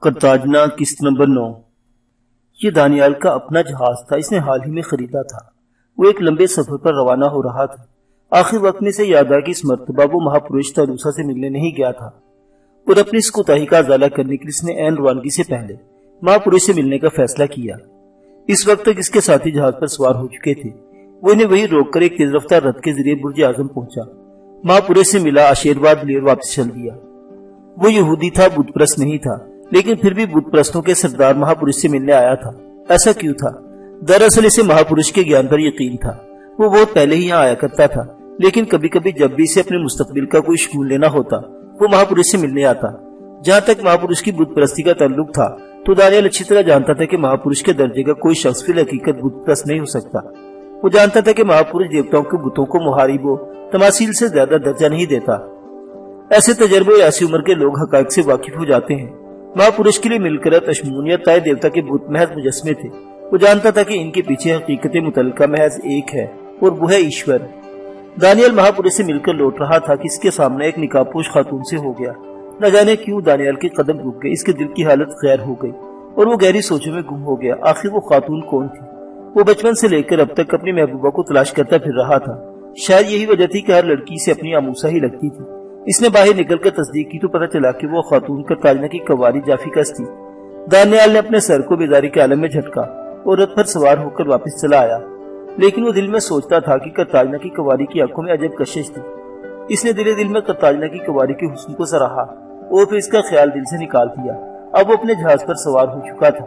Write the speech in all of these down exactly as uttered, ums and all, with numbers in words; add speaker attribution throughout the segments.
Speaker 1: کرتاجنا قسط نمبر نو۔ یہ دانیال کا اپنا جہاز تھا، اس نے حال ہی میں خریدا تھا۔ وہ ایک لمبے سفر پر روانہ ہو رہا تھا۔ آخر وقت میں سے یاد آیا کہ اس مرتبہ وہ مہاپروش تالوسا سے ملنے نہیں گیا تھا اور اپنی اس کوتاہی کا ازالہ کرنے کے لیے اس نے عین روانگی سے پہلے مہاپروش سے ملنے کا فیصلہ کیا۔ اس وقت تک اس کے ساتھی جہاز پر سوار ہو چکے تھے۔ وہ انہیں وہی روک کر ایک تیز رفتار رتھ کے ذریعے برج اعظم پہنچا، مہاپروش سے ملا، آشیرواد لیے اور واپس چل دیا۔ وہ یہودی تھا، بت پرست نہیں تھا، لیکن پھر بھی بت پرستوں کے سردار مہاپروش سے ملنے آیا تھا۔ ایسا کیوں تھا؟ دراصل اسے مہاپروش کے گیان پر یقین تھا۔ وہ بہت پہلے ہی یہاں آیا کرتا تھا، لیکن کبھی کبھی جب بھی اسے اپنے مستقبل کا کوئی شگون لینا ہوتا وہ مہاپروش سے ملنے آتا۔ جہاں تک مہاپروش کی بت پرستی کا تعلق تھا تو دانیال اچھی طرح جانتا تھا کہ مہاپروش کے درجے کا کوئی شخص فی الحقیقت بت پرست نہیں ہو سکتا۔ وہ جانتا تھا کہ مہاپروش دیوتاؤں کے بتوں کو محاربوں تماثیل سے زیادہ درجہ نہیں دیتا۔ ایسے تجربے ایسی عمر کے لوگ حقائق سے واقف ہو جاتے ہیں۔ مہاپروش کے لیے مل کر اشمونیت تائے دیوتا کے بت محض مجسمے تھے۔ وہ جانتا تھا کہ ان کے پیچھے حقیقت متعلقہ محض ایک ہے اور وہ ہے ایشور۔ دانیال مہاپروش سے مل کر لوٹ رہا تھا کہ اس کے سامنے ایک نقاب پوش خاتون سے ہو گیا۔ نہ جانے کیوں دانیال کے قدم رک گئے، اس کے دل کی حالت غیر ہو گئی اور وہ گہری سوچوں میں گم ہو گیا۔ آخر وہ خاتون کون تھی؟ وہ بچپن سے لے کر اب تک اپنی محبوبہ کو تلاش کرتا پھر رہا تھا۔ شاید یہی وجہ تھی کہ ہر لڑکی سے اپنی آموسا ہی لگتی تھی۔ اس نے باہر نکل کر تصدیق کی تو پتہ چلا کہ وہ خاتون کرتاجنا کی کواری جافیکس تھی۔ دانیال نے اپنے سر کو بیداری کے عالم میں جھٹکا اور رتھ پر سوار ہو کر واپس چلا آیا، لیکن وہ دل میں سوچتا تھا کہ کرتاجنا کی کواری کی آنکھوں میں عجب کشش تھی۔ اس نے دل دل میں کرتاجنا کی کواری کے حسن کو سراہا اور پھر اس کا خیال دل سے نکال دیا۔ اب وہ اپنے جہاز پر سوار ہو چکا تھا۔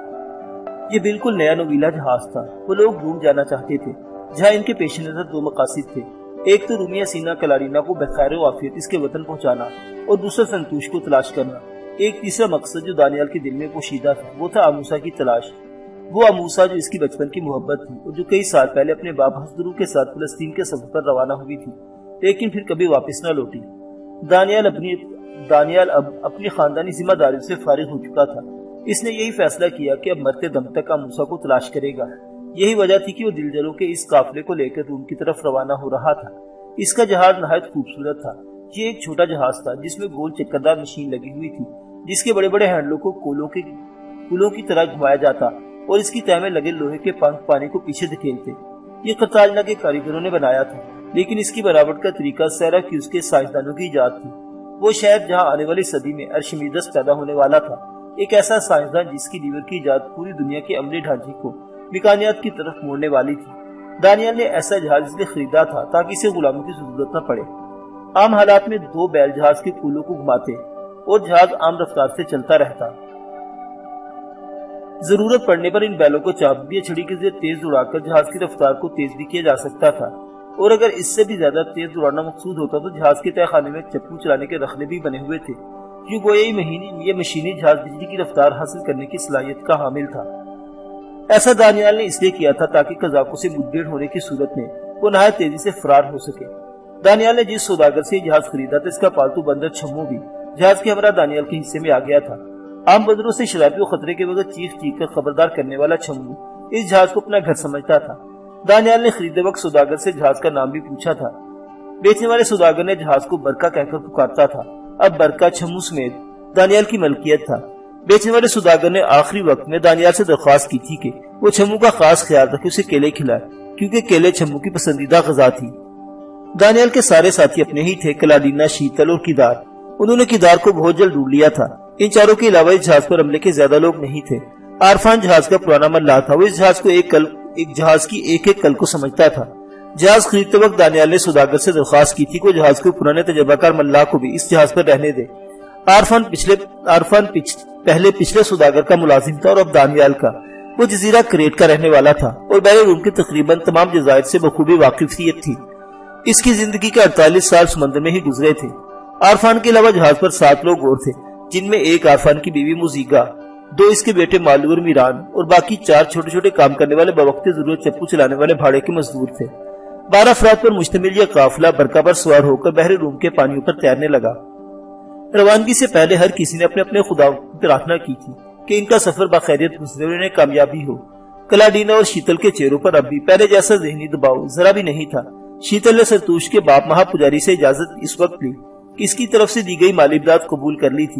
Speaker 1: یہ بالکل نیا نویلا جہاز تھا۔ وہ لوگ روم جانا چاہتے تھے، جہاں ان کے پیش نظر دو مقاصد تھے۔ ایک تو رومیہ سینا کلارینا کو بخیر و عافیت اس کے وطن پہنچانا اور دوسرا سنتوش کو تلاش کرنا۔ ایک تیسرا مقصد جو دانیال کے دل میں پوشیدہ تھا وہ تھا آموسا کی تلاش۔ وہ آموسا جو اس کی بچپن کی محبت تھی اور جو کئی سال پہلے اپنے باپ حسدرو کے ساتھ فلسطین کے سفر پر روانہ ہوئی تھی، لیکن پھر کبھی واپس نہ لوٹی۔ دانیال اپنی دانیال اب اپنی خاندانی ذمہ داریوں سے فارغ ہو چکا تھا۔ اس نے یہی فیصلہ کیا کہ اب مرتے دم تک آموسا کو تلاش کرے گا۔ یہی وجہ تھی کہ وہ دلجلوں کے اس قافلے کو لے کر روم کی طرف روانہ ہو رہا تھا۔ اس کا جہاز نہایت خوبصورت تھا۔ یہ ایک چھوٹا جہاز تھا جس میں گول چکردار مشین لگی ہوئی تھی، جس کے بڑے بڑے ہینڈلوں کو کولوں کے کولوں کی طرح گھمایا جاتا اور اس کی تہ میں لگے لوہے کے پنکھ پانی کو پیچھے دھکیلتے۔ یہ کرتاجنا کے کاریگروں نے بنایا تھا، لیکن اس کی بناوٹ کا طریقہ سیراکیوس کے سائنسدانوں کی ایجاد تھی۔ وہ شہر جہاں آنے والی صدی میں ارشمیدس پیدا ہونے والا تھا، ایک ایسا سائنسدان جس کی لیور کی ایجاد پوری دنیا کے عملی ڈھانچے کو میکانیات کی طرف موڑنے والی تھی۔ دانیال نے ایسا جہاز اس لیے خریدا تھا تاکہ اسے غلاموں کی ضرورت نہ پڑے۔ عام حالات میں دو بیل جہاز کے کولوں کو گھماتے اور جہاز عام رفتار سے چلتا رہتا۔ ضرورت پڑنے پر ان بیلوں کو چابک یا چھڑی کے ذریعے تیز اڑا کر جہاز کی رفتار کو تیز بھی کیا جا سکتا تھا، اور اگر اس سے بھی زیادہ تیز دوڑانا مقصود ہوتا تو جہاز کے تہ خانے میں چپو چلانے کے رخنے بھی بنے ہوئے تھے۔ یوں گویا یہ مشینی جہاز بجلی کی رفتار حاصل کرنے کی صلاحیت کا حامل تھا۔ ایسا دانیال نے اس لیے کیا تھا تاکہ قزاقوں سے مدبھیڑ ہونے کی صورت میں وہ نہایت تیزی سے فرار ہو سکے۔ دانیال نے جس سوداگر سے یہ جہاز خریدا تھا، اس کا پالتو بندر چھمو بھی جہاز کے ہمراہ دانیال کے حصے میں آ گیا تھا۔ عام بندروں سے شرابی و خطرے کے بغیر چیخ چیخ کر خبردار کرنے والا چھمو اس جہاز کو اپنا گھر سمجھتا تھا۔ دانیال نے خریدے وقت سوداگر سے جہاز کا نام بھی پوچھا تھا۔ بیچنے والے سوداگر نے جہاز کو برکا کہہ کر پکارتا تھا۔ اب برکا چھمو سمیت دانیال کی ملکیت تھا۔ بیچنے والے سوداگر نے آخری وقت میں دانیال سے درخواست کی تھی کہ وہ چھمو کا خاص خیال رکھے، اسے کیلے کھلائے، کیونکہ کیلے چھمو کی پسندیدہ غذا تھی۔ دانیال کے سارے ساتھی اپنے ہی تھے، کلاڈینا، شیتل اور کیدار۔ انہوں نے کیدار کو بہت جلد ڈھونڈ لیا تھا۔ ان چاروں کے علاوہ اس جہاز پر عملے کے زیادہ لوگ نہیں تھے۔ عارفان جہاز کا پرانا ملاح تھا، وہ اس جہاز کو ایک کل ایک جہاز کی ایک ایک کل کو سمجھتا تھا۔ جہاز خریدتے وقت دانیال نے سوداگر سے درخواست کی تھی کہ وہ جہاز کو پرانے تجربہ کار ملاح کو بھی اس جہاز پر رہنے دے۔ عارفان پچھلے عارفان پچ, پہلے پچھلے سوداگر کا ملازم تھا اور اب دانیال کا۔ وہ جزیرہ کریٹ کا رہنے والا تھا اور بحر روم کے تقریباً تمام جزائر سے بخوبی واقفیت تھی۔ اس کی زندگی کے اڑتالیس سال سمندر میں ہی گزرے تھے۔ عارفان کے علاوہ جہاز پر سات لوگ اور تھے، جن میں ایک عارفان کی بیوی موزیگا، دو اس کے بیٹے مالو اور میران، اور باقی چار چھوٹے چھوٹے کام کرنے والے بوقت ضرورت چپو چلانے والے بھاڑے کے مزدور تھے۔ بارہ افراد پر مشتمل یہ قافلہ برکا پر سوار ہو کر بحر روم کے پانیوں پر تیرنے لگا۔ روانگی سے پہلے ہر کسی نے اپنے اپنے خدا کی پرارتھنا کی تھی کہ ان کا سفر بخیریت گزرے اور انہیں کامیابی ہو۔ کلاڈینا اور شیتل کے چہروں پر اب بھی پہلے جیسا ذہنی دباؤ ذرا بھی نہیں تھا۔ شیتل نے سرتوش کے باپ مہا پجاری سے اجازت اس وقت لی کہ اس کی طرف سے دی گئی مالی امداد قبول کر لی تھی۔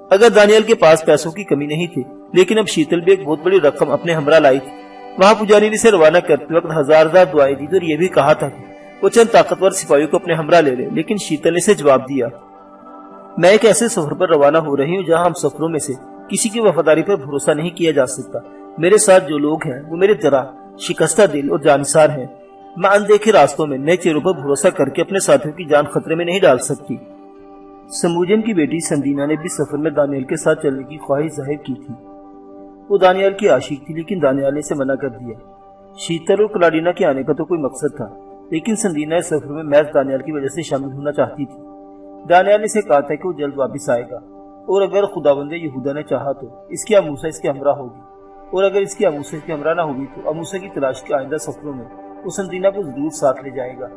Speaker 1: اگر دانیال کے پاس پیسوں کی کمی نہیں تھی، لیکن اب شیتل بھی ایک بہت بڑی رقم اپنے ہمراہ لائی تھی۔ وہاں پجاری نے اسے روانہ کرتے وقت ہزار ہزار دعائیں دی اور یہ بھی کہا تھا کہ وہ چند طاقتور سپاہیوں کو اپنے ہمراہ لے لے، لیکن شیتل نے اسے جواب دیا، میں ایک ایسے سفر پر روانہ ہو رہی ہوں جہاں ہم سفروں میں سے کسی کی وفاداری پر بھروسہ نہیں کیا جا سکتا۔ میرے ساتھ جو لوگ ہیں وہ میرے طرح شکستہ دل اور جانسار ہیں۔ میں اندیکھے راستوں میں نئے چہروں پر بھروسہ کر کے اپنے ساتھیوں کی جان خطرے میں نہیں ڈال سکتی۔ سموجن کی بیٹی سندینا نے بھی سفر میں دانیال کے ساتھ چلنے کی خواہش ظاہر کی تھی۔ وہ دانیال کی عاشق تھی، لیکن دانیال نے اسے منع کر دیا۔ شیتل اور کلاڈینا کے آنے کا تو کوئی مقصد تھا، لیکن سندینا اس سفر میں محض دانیال کی وجہ سے شامل ہونا چاہتی تھی۔ دانیال نے اسے کہا تھا کہ وہ جلد واپس آئے گا، اور اگر خداوند یہودا نے چاہا تو اس کی اموسا اس کے ہمراہ ہوگی، اور اگر اس کی اموسا اس کے ہمراہ نہ ہوگی تو اموسا کی تلاش کے آئندہ سفروں میں وہ سندینا کو ضرور ساتھ لے جائے گا۔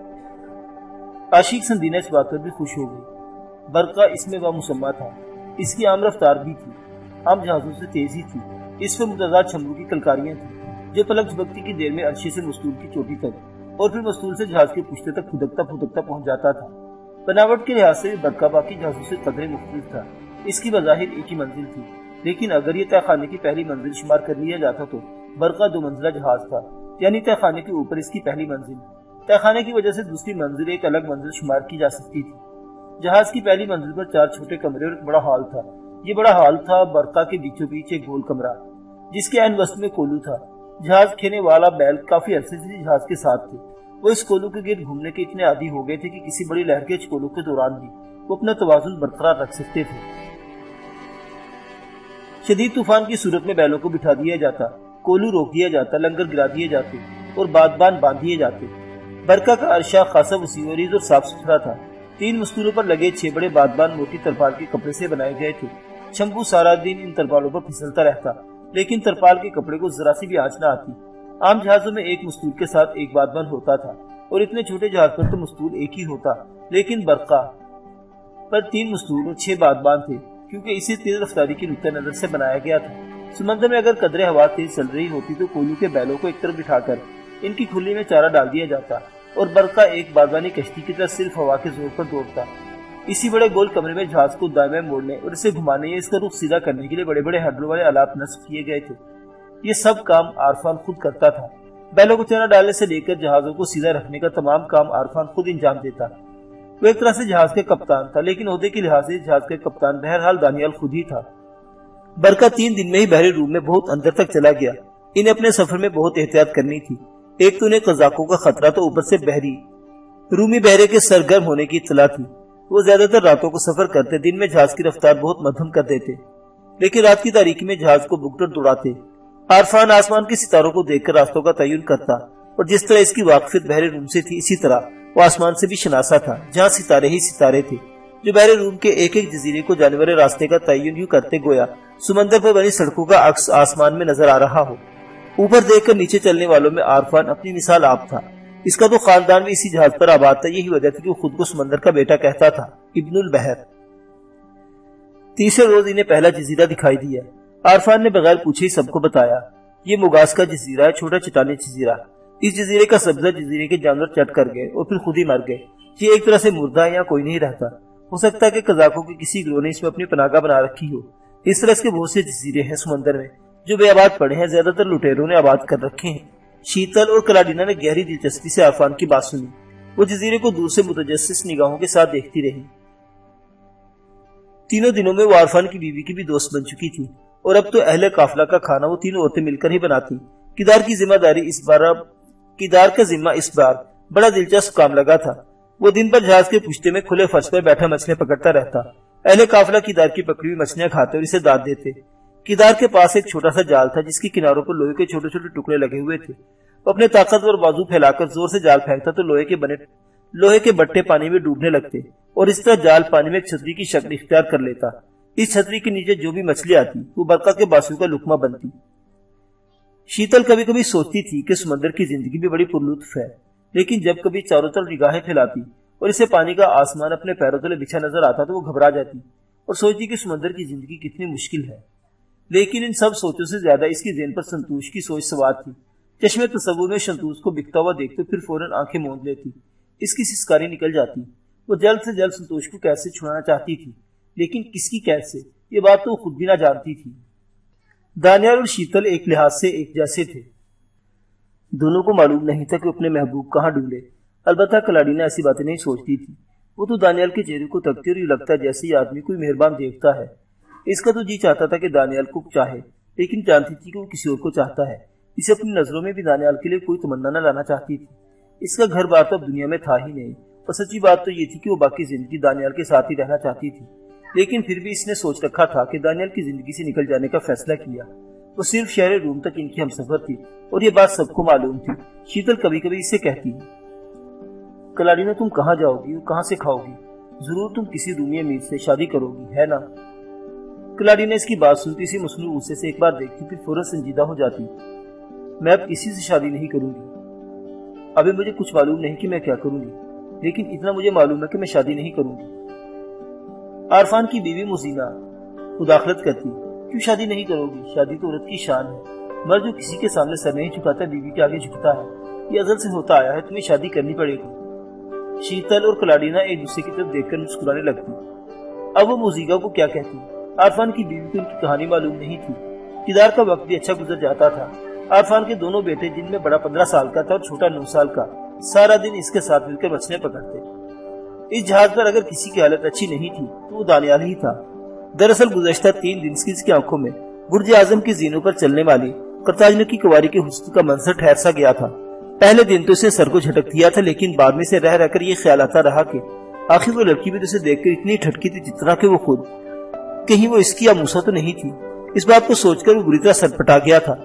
Speaker 1: عاشق سندینا اس بات پر بھی خوش ہو گئی۔ برقع اس میں وہ مسمہ تھا، اس کی عام رفتار بھی تھی، عام جہازوں سے تیزی تھی، اس میں متضاد چھمروں کی کلکاریاں تھیں جو پلک جھپکتی کی دیر میں عرشے سے مستول کی چوٹی تک اور پھر مستول سے جہاز کے پشتے تک پھدکتا پھدکتا پہنچ جاتا تھا۔ بناوٹ کے لحاظ سے بھی برقع باقی جہازوں سے قدرے مختلف تھا۔ اس کی بظاہر ایک ہی منزل تھی، لیکن اگر یہ تہ خانے کی پہلی منزل شمار کر لیا جاتا تو برقع دو منزلہ جہاز تھا، یعنی تہ خانے کے اوپر اس کی پہلی منزل، تہ خانے کی وجہ سے دوسری منزل ایک الگ منزل شمار کی جا سکتی تھی۔ جہاز کی پہلی منزل پر چار چھوٹے کمرے اور ایک بڑا ہال تھا۔ یہ بڑا ہال تھا برقع کے بیچوں بیچ ایک گول کمرہ، جس کے عین وسط میں کولو تھا۔ جہاز کھینے والا بیل کافی عرصے سے جہاز کے ساتھ تھے۔ وہ اس کولو کے گرد گھومنے کے اتنے عادی ہو گئے تھے کہ کسی بڑی لہر کے چکولو کے دوران بھی وہ اپنا توازن برقرار رکھ سکتے تھے۔ شدید طوفان کی صورت میں بیلوں کو بٹھا دیا جاتا، کولو روک دیا جاتا، لنگر گرا دیے جاتے اور بادبان باندھ دیے جاتے۔ برقع کا عرصہ خاصا وسیع و عریض اور صاف ستھرا تھا۔ تین مستولوں پر لگے چھ بڑے بادبان موٹی ترپال کے کپڑے سے بنائے گئے تھے۔ شمبو سارا دن ان ترپالوں پر پھسلتا رہتا، لیکن ترپال کے کپڑے کو ذرا سی بھی آنچ نہ آتی۔ عام جہازوں میں ایک مستول کے ساتھ ایک بادبان ہوتا تھا، اور اتنے چھوٹے جہاز پر تو مستول ایک ہی ہوتا، لیکن برقع پر تین مستول اور چھ بادبان تھے، کیونکہ اسے تیز رفتاری کی نقطہ نظر سے بنایا گیا تھا۔ سمندر میں اگر قدرے ہوا تیز چل رہی ہوتی تو کولو کے بیلوں کو ایک طرف بٹھا کر ان کی کھلی میں چارہ ڈال دیا جاتا، اور برقع ایک بادبانی کشتی کی طرح صرف ہوا کے زور پر دوڑتا۔ اسی بڑے گول کمرے میں جہاز کو دائیں بائیں موڑنے اور اسے گھمانے یا اس کا رخ سیدھا کرنے کے لیے بڑے بڑے ہیڈلوں والے آلات نصب کیے گئے تھے۔ یہ سب کام عارفان خود کرتا تھا۔ بیلوں کو چارہ ڈالنے سے لے کر جہازوں کو سیدھا رکھنے کا تمام کام عارفان خود انجام دیتا۔ وہ ایک طرح سے جہاز کا کپتان تھا، لیکن عہدے کے لحاظ سے جہاز کا کپتان بہرحال دانیال خود ہی تھا۔ برقع تین دن میں ہی بحری روم میں بہت اندر تک چلا گیا۔ انہیں اپنے سفر میں بہت احتیاط کرنی تھی۔ ایک تو انہیں قزاقوں کا خطرہ، تو اوپر سے بحری رومی بحرے کے سرگرم ہونے کی اطلاع تھی۔ وہ زیادہ تر راتوں کو سفر کرتے، دن میں جہاز کی رفتار بہت مدھم کر دیتے، لیکن رات کی تاریکی میں جہاز کو بکٹر دوڑاتے۔ عارفان آسمان کے ستاروں کو دیکھ کر راستوں کا تعین کرتا، اور جس طرح اس کی واقفیت بحر روم سے تھی، اسی طرح وہ آسمان سے بھی شناسا تھا، جہاں ستارے ہی ستارے تھے، جو بحر روم کے ایک ایک جزیرے کو جانور راستے کا تعین یوں کرتے گویا سمندر پر بنی سڑکوں کا عکس آسمان میں نظر آ رہا ہو۔ اوپر دیکھ کر نیچے چلنے والوں میں عارفان اپنی مثال آپ تھا۔ اس کا تو خاندان بھی اسی جہاز پر آباد تھا، یہی وجہ تھی کہ وہ خود کو سمندر کا بیٹا کہتا تھا، ابن البحر۔ تیسرے روز انہیں پہلا جزیرہ دکھائی دیا۔ عارفان نے بغیر پوچھے ہی سب کو بتایا، یہ مگاس کا جزیرہ ہے، چھوٹا چٹانی جزیرہ۔ اس جزیرے کا سبزہ جزیرے کے جانور چٹ کر گئے اور پھر خود ہی مر گئے۔ یہ ایک طرح سے مردہ ہے، یہاں کوئی نہیں رہتا۔ ہو سکتا ہے کہ قزاقوں کے کسی گروہ نے اس میں اپنی پناہگاہ بنا رکھی ہو۔ اس طرح اس کے بہت سے جزیرے ہیں سمندر میں جو بے آباد پڑے ہیں، زیادہ تر لٹیروں نے آباد کر رکھے ہیں۔ شیتل اور کلاڈینا نے گہری دلچسپی سے عارفان کی بات سنی۔ وہ جزیرے کو دور سے متجسس نگاہوں کے ساتھ دیکھتی رہی۔ تینوں دنوں میں وہ عارفان کی بیوی کی بھی دوست بن چکی تھی، اور اب تو اہل قافلہ کا کھانا وہ تینوں عورتیں مل کر ہی بناتی۔ کردار کی ذمہ داری اس بار کردار کا ذمہ اس بار بڑا دلچسپ کام لگا تھا۔ وہ دن بھر جہاز کے پشتے میں کھلے فرش پر بیٹھا مچھلیاں پکڑتا رہتا۔ اہل قافلہ کردار کی پکڑی ہوئی مچھلیاں کھاتے اور اسے دانت دیتے۔ کردار کے پاس ایک چھوٹا سا جال تھا جس کے کناروں پر لوہے کے چھوٹے چھوٹے ٹکڑے لگے ہوئے تھے۔ وہ اپنے طاقتور بازو پھیلا کر زور سے جال پھینکتا تو لوہے کے بنے لوہے کے بٹے پانی میں ڈوبنے لگتے، اور اس طرح جال پانی میں ایک چھتری کی شکل اختیار کر لیتا۔ اس چھتری کے نیچے جو بھی مچھلی آتی وہ برقع کے باسو کا لقمہ بنتی۔ شیتل کبھی کبھی سوچتی تھی کہ سمندر کی زندگی بھی بڑی پرلطف ہے، لیکن جب کبھی چاروں طرف نگاہیں پھیلاتی اور اسے پانی کا آسمان اپنے پیروں تلے بچھا نظر آتا تو وہ گھبرا جاتی اور سوچتی کہ سمندر کی زندگی کتنی مشکل ہے۔ لیکن ان سب سوچوں سے زیادہ اس کی ذہن پر سنتوش کی سوچ سوار تھی۔ چشمے تصور میں سنتوش کو بکتا ہوا دیکھتے پھر فوراً آنکھیں موند لیتی، اس کی سسکاری نکل جاتی۔ وہ جلد سے جلد سنتوش کو کیسے چھڑانا چاہتی تھی، لیکن کس کی قید سے، یہ بات تو وہ خود بھی نہ جانتی تھی۔ دانیال اور شیتل ایک لحاظ سے ایک جیسے تھے، دونوں کو معلوم نہیں تھا کہ اپنے محبوب کہاں ڈھونڈے۔ البتہ کلاڈینا ایسی باتیں نہیں سوچتی تھی، وہ تو دانیال کے چہرے کو تکتی اور یوں لگتا جیسے یہ آدمی کوئی مہربان دیوتا ہے۔ اس کا تو جی چاہتا تھا کہ دانیال کو چاہے، لیکن جانتی تھی کہ وہ کسی اور کو چاہتا ہے۔ اسے اپنی نظروں میں بھی دانیال کے لیے کوئی تمنا نہ لانا چاہتی تھی۔ اس کا گھر بار تو اب دنیا میں تھا ہی نہیں، اور سچی بات تو یہ تھی کہ وہ باقی زندگی دانیال کے ساتھ ہی رہنا چاہتی تھی۔ لیکن پھر بھی اس نے سوچ رکھا تھا کہ دانیال کی زندگی سے نکل جانے کا فیصلہ کیا۔ وہ صرف شہر روم تک ان کی ہمسفر تھی اور یہ بات سب کو معلوم تھی۔ شیتل کبھی کبھی اسے کہتی، کلاڈینا تم کہاں جاؤ گی اور کہاں سے کھاؤ گی؟ ضرور تم کسی رومی امیر سے شادی کرو گی، ہے نا؟ کلاڈینا اس کی بات سنتی سی مصنوع غصے سے ایک بار دیکھتی پھر فوراً سنجیدہ ہو جاتی۔ میں اب کسی سے شادی نہیں کروں گی۔ ابھی مجھے کچھ معلوم نہیں کہ میں کیا کروں گی، لیکن اتنا مجھے معلوم ہے کہ میں شادی نہیں کروں گی۔ عارفان کی بیوی مزینہ مداخلت کرتی، کیوں شادی نہیں کرو گی؟ شادی تو عورت کی شان ہے، مرد جو کسی کے سامنے سر نہیں جھکاتا بیوی کے آگے جھکتا ہے، یہ ازل سے ہوتا آیا ہے، تمہیں شادی کرنی پڑے گی۔ شیتل اور کلاڈینا ایک دوسرے کی طرف دیکھ کر مسکرانے لگتی۔ اب وہ موزیگا کو کیا کہتی؟ عارفان کی بیوی کو ان کی کہانی معلوم نہیں تھی۔ کدار کا وقت بھی اچھا گزر جاتا تھا۔ عارفان کے دونوں بیٹے، جن میں بڑا پندرہ سال کا تھا اور چھوٹا نو سال کا، سارا دن اس کے ساتھ مل کر مچھلیاں پکڑتے۔ اس جہاز پر اگر کسی کی حالت اچھی نہیں تھی تو وہ دانیال ہی تھا۔ دراصل گزشتہ تین دن سے اس کی آنکھوں میں برج اعظم کی زینوں پر چلنے والی قرطاجنہ کی کواری کے حسن کا منظر ٹھہر سا گیا تھا۔ پہلے دن تو اسے سر کو جھٹک دیا تھا، لیکن بعد میں سے رہ رہ کر یہ خیال آتا رہا کہ آخر وہ لڑکی بھی تو اسے دیکھ کر اتنی ٹھٹکی تھی جتنا کہ وہ خود، کہیں وہ اس کی آموسا تو نہیں تھی۔ اس بات کو سوچ کر وہ بری طرح سر پٹا گیا تھا۔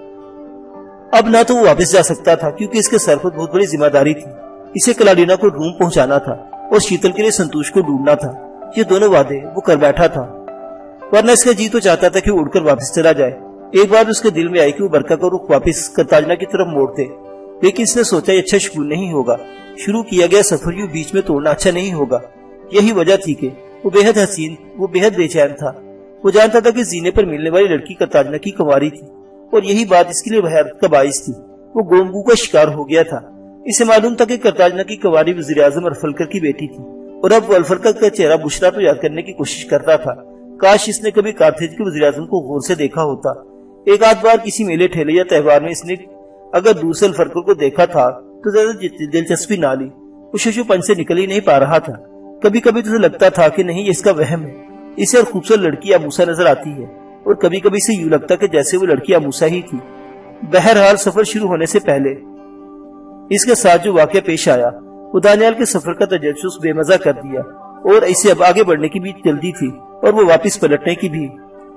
Speaker 1: اب نہ تو وہ واپس جا سکتا تھا کیونکہ اس کے سر پر بہت بڑی ذمہ داری تھی، اسے کلاڈینا کو روم پہنچانا تھا اور شیتل کے لیے سنتوش کو ڈھونڈنا تھا۔ یہ دونوں وعدے وہ کر بیٹھا تھا، ورنہ اس کا جی تو چاہتا تھا کہ وہ اڑ کر واپس چلا جائے۔ ایک بار اس کے دل میں آئی کہ وہ برکا کا رخ واپس قرطاجنہ کی طرف موڑ دے، لیکن اس نے سوچا یہ اچھا شگون نہیں ہوگا، شروع کیا گیا سفر یوں بیچ میں توڑنا اچھا نہیں ہوگا۔ یہی وجہ تھی کہ وہ بے حد حسین، وہ بے حد بے چین تھا۔ وہ جانتا تھا کہ زینے پر ملنے والی لڑکی قرطاجنہ کی کنواری تھی اور یہی بات اس کے لیے حیرت کا باعث تھی۔ وہ گونگو کا شکار ہو گیا تھا۔ اسے معلوم تھا کہ قرطاجنہ کی کنواری وزیر اعظم الفلکر کی بیٹی تھی اور اب وہ الفلکر کا چہرہ بشرا تو یاد کرنے کی کوشش کرتا تھا۔ کاش اس نے کبھی کارتھیج کے وزیر اعظم کو غور سے دیکھا ہوتا۔ ایک آدھ بار کسی میلے ٹھیلے یا تہوار میں اس نے اگر دور سے الفلکر کو دیکھا تھا تو زیادہ دلچسپی نہ لی۔ وہ ششو پن سے نکل ہی نہیں پا رہا تھا۔ کبھی کبھی تو لگتا تھا کہ نہیں یہ اس کا وہم ہے، اسے اور خوبصورت لڑکی آموسا نظر آتی ہے، اور کبھی کبھی سے یوں لگتا کہ جیسے وہ لڑکی آموسا ہی تھی۔ بہرحال سفر شروع ہونے سے پہلے اس کے ساتھ جو واقعہ پیش آیا وہ دانیال کے سفر کا تجسس بے مزہ کر دیا، اور اسے اب آگے بڑھنے کی بھی جلدی تھی اور وہ واپس پلٹنے کی بھی۔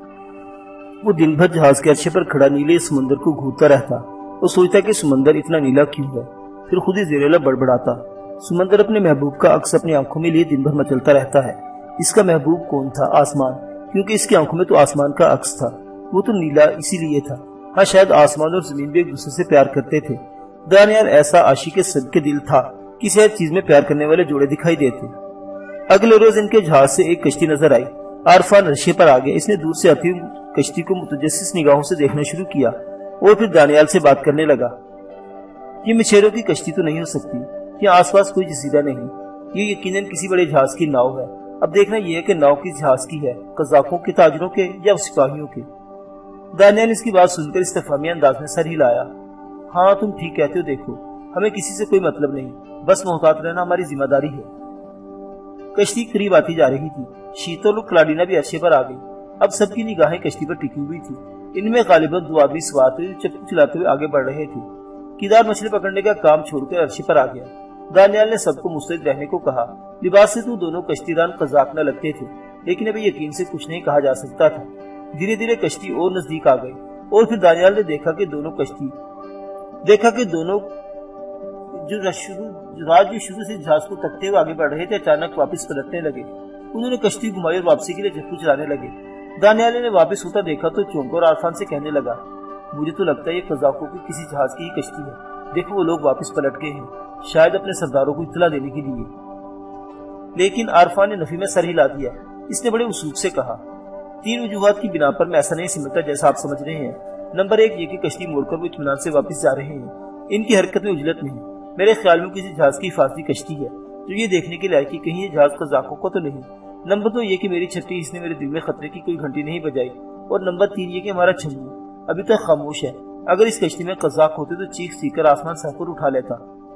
Speaker 1: وہ دن بھر جہاز کے عرصے پر کھڑا نیلے سمندر کو گھورتا رہتا اور سوچتا کہ سمندر اتنا نیلا کیوں ہے، پھر خود ہی زیریلا بڑبڑاتا۔ سمندر اپنے محبوب کا عکس اپنی آنکھوں میں لیے دن بھر مچلتا رہتا ہے۔ اس کا محبوب کون تھا؟ آسمان، کیونکہ اس کی آنکھوں میں تو آسمان کا عکس تھا۔ وہ تو نیلا اسی لیے تھا۔ ہاں شاید آسمان اور زمین بھی ایک دوسرے سے پیار کرتے تھے۔ دانیال ایسا عاشق صدقے دل تھا کہ ہر چیز میں پیار کرنے والے جوڑے دکھائی دیتے۔ اگلے روز ان کے جہاز سے ایک کشتی نظر آئی۔ عارفان رشے پر آ گیا۔ اس نے دور سے آتی ہوئی کشتی کو متجسس نگاہوں سے دیکھنا شروع کیا اور پھر دانیال سے بات کرنے لگا۔ یہ مچھیروں کی کشتی تو نہیں ہو سکتی، یہاں آس پاس کوئی جزیرہ نہیں، یہ یقیناً کسی بڑے جہاز کی ناؤ ہے۔ اب دیکھنا یہ ہے کہ ناؤ کس جہاز کی ہے، قزاقوں کے، تاجروں کے یا سپاہیوں کے؟ دانیال اس کی بات سن کر استفہامی انداز میں سر ہلایا۔ ہاں تم ٹھیک کہتے ہو، دیکھو ہمیں کسی سے کوئی مطلب نہیں، بس محتاط رہنا ہماری ذمہ داری ہے۔ کشتی قریب آتی جا رہی تھی۔ شیتل اور کلاڈینا بھی عرصے پر آ گئی۔ اب سب کی نگاہیں کشتی پر ٹکی ہوئی تھی۔ ان میں غالباً دو آدمی سوار تھے جو چپو چلاتے ہوئے آگے بڑھ رہے تھے۔ کیدار مچھلی پکڑنے کا کام چھوڑ کر عرصے پر آ گیا۔ دانیال نے سب کو مستعد رہنے کو کہا۔ لباس سے تو دونوں کشتی ران قزاق نہ لگتے تھے، لیکن ابھی یقین سے کچھ نہیں کہا جا سکتا تھا۔ دھیرے دھیرے کشتی اور نزدیک آ گئی اور پھر دانیال نے دیکھا کہ دونوں کشتی دیکھا کہ دونوں جو راج جو شروع سے جہاز کو تکتے ہوئے آگے بڑھ رہے تھے اچانک واپس پلٹنے لگے۔ انہوں نے کشتی گھمائی اور واپسی کے لیے چپو چلانے لگے۔ دانیال نے واپس ہوتا دیکھا تو چونکا اور عارفان سے کہنے لگا، مجھے تو لگتا ہے یہ قزاقوں کی کسی جہاز کی ہی کشتی ہے، دیکھو وہ لوگ واپس پلٹ گئے ہیں، شاید اپنے سرداروں کو اطلاع دینے کے لیے۔ لیکن عارفان نے نفی میں سر ہلا دیا۔ اس نے بڑے اصول سے کہا، تین وجوہات کی بنا پر میں ایسا نہیں سمجھتا جیسا آپ سمجھ رہے ہیں۔ نمبر ایک یہ کہ کشتی موڑ کر وہ اطمینان سے واپس جا رہے ہیں، ان کی حرکت میں اجلت نہیں۔ میرے خیال میں کسی جہاز کی حفاظتی کشتی ہے جو یہ دیکھنے کے لیے کہ کہیں یہ جہاز قزاقوں کا تو نہیں۔ نمبر دو یہ کہ میری چھٹی اس نے میرے دل میں خطرے کی کوئی گھنٹی نہیں بجائی، اور نمبر تین یہ کہ ہمارا چھمبو ابھی تک خاموش ہے۔ اگر اس کشتی میں قزاق ہوتے تو چیخ چیخ کر آسمان سر پر اٹھا لیتا۔